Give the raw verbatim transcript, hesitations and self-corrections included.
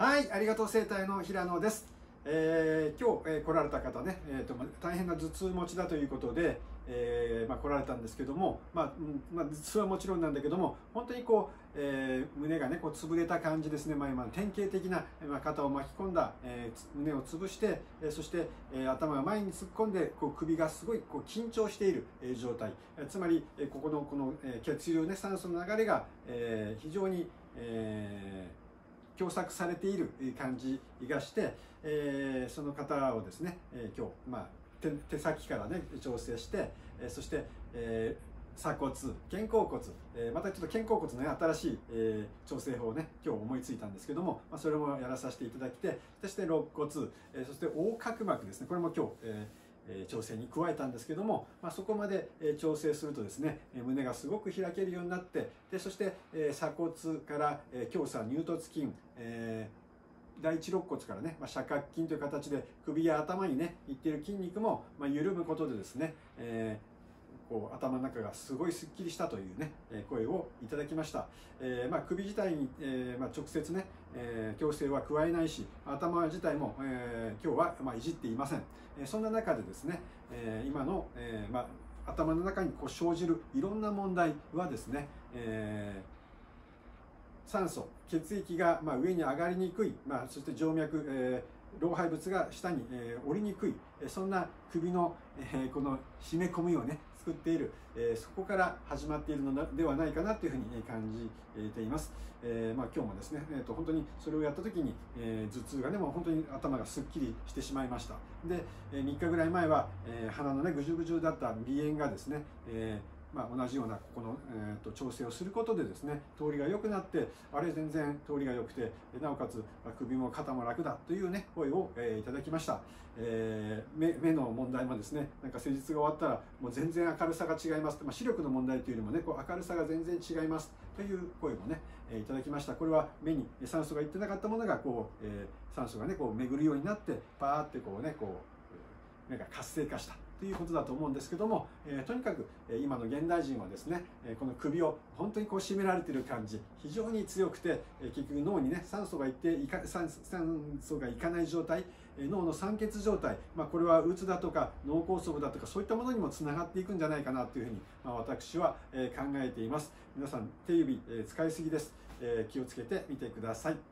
はい、ありがとう整体の平野です。えー、今日、えー、来られた方ね、えーとま、大変な頭痛持ちだということで、えーまあ、来られたんですけども、まあうんまあ、頭痛はもちろんなんだけども、本当にこう、えー、胸がねこう潰れた感じですね。まあ、今典型的な、まあ、肩を巻き込んだ、えー、胸を潰して、えー、そして、えー、頭が前に突っ込んでこう首がすごいこう緊張している、えー、状態、えー、つまり、えー、ここのこの、えー、血流ね酸素の流れが、えー、非常に、えー狭窄されている感じがして、えー、その方をですね、えー、今日、まあ、手, 手先からね調整して、えー、そして、えー、鎖骨、肩甲骨、えー、またちょっと肩甲骨の、ね、新しい、えー、調整法をね今日思いついたんですけども、まあ、それもやらさせていただきて、そして肋骨、えー、そして横隔膜ですね、これも今日、えー調整に加えたんですけども、まあ、そこまで調整するとですね、胸がすごく開けるようになって、でそして鎖骨から胸鎖乳突筋、えー、第一肋骨からね、まあ、斜角筋という形で首や頭にねいっている筋肉も、まあ、緩むことでですね、えーこう頭の中がすごいすっきりしたというね声をいただきました。えーまあ、首自体に、えーまあ、直接ね、えー、矯正は加えないし、頭自体も、えー、今日は、まあ、いじっていません。えー、そんな中でですね、えー、今の、えーまあ、頭の中にこう生じるいろんな問題はですね、えー、酸素、血液が、まあ、上に上がりにくい、まあ、そして静脈、えー、老廃物が下に、えー、降りにくい、そんな首の、えー、この締め込みをね作っている、えー、そこから始まっているのではないかなというふうに感じています。えーまあ、今日もですね、えー、と本当にそれをやった時に、えー、頭痛がねもう本当に頭がすっきりしてしまいました。で、みっかぐらい前は、えー、鼻のねぐじゅぐじゅだった鼻炎がですね、えーまあ、同じようなここの、えー、と調整をすることでですね通りが良くなって、あれ全然通りが良くて、なおかつ首も肩も楽だというね声を、えー、いただきました。えー、目, 目の問題もですね、なんか施術が終わったらもう全然明るさが違います、まあ、視力の問題というよりもねこう明るさが全然違いますという声もね、えー、いただきました。これは目に酸素がいってなかったものがこう、えー、酸素がねこう巡るようになってパーってこうねこう目が活性化したということだと思うんですけども、えー、とにかく、えー、今の現代人はですね、えー、この首を本当にこう締められている感じ非常に強くて、えー、結局脳にね酸素がいっていか酸素がいかない状態、えー、脳の酸欠状態、まあ、これはうつだとか脳梗塞だとかそういったものにもつながっていくんじゃないかなというふうに、まあ、私は、えー、考えています。皆さん手指、えー、使いすぎです、えー、気をつけてみてください。